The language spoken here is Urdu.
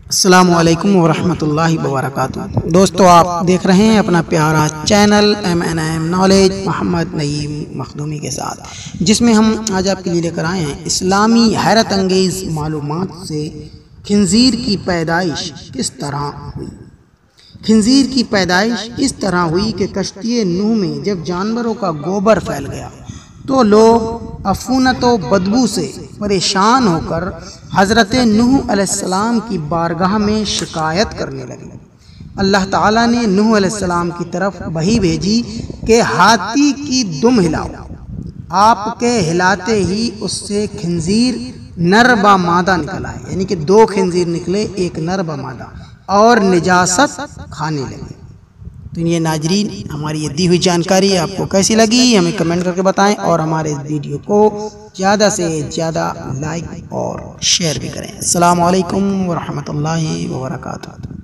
السلام علیکم ورحمۃ اللہ وبرکاتہ۔ دوستو، آپ دیکھ رہے ہیں اپنا پیارا channel MNM knowledge Muhammad Naeem Makhdoomi کے ساتھ، جس میں ہم آج آپ کے لیے لے کر آئے ہیں اسلامی حیرت انگیز معلومات سے خنزیر کی پیدائش کس طرح ہوئی۔ خنزیر کی پیدائش اس طرح ہوئی کہ کشتی نوح میں جب جانوروں کا گوبر پھیل گیا تو لوگ عفونت و بدبو سے پریشان ہو کر حضرت نوح علیہ السلام کی بارگاہ میں شکایت کرنے لگے۔ اللہ تعالیٰ نے نوح علیہ السلام کی طرف وحی بھیجی کہ ہاتھی کی دم ہلاؤ۔ آپ کے ہلاتے ہی اس سے خنزیر نر با مادہ نکلا ہے، یعنی کہ 2 خنزیر نکلے، ایک نر با مادہ، اور نجاست کھانے لگے۔ تو یہ ناظرین، ہماری یہ دی ہوئی جانکاری آپ کو کیسی لگی ہمیں کمنٹ کر کے بتائیں، اور ہمارے اس ویڈیو کو زیادہ سے زیادہ لائک اور شیئر بھی کریں۔ السلام علیکم ورحمۃ اللہ وبرکاتہ۔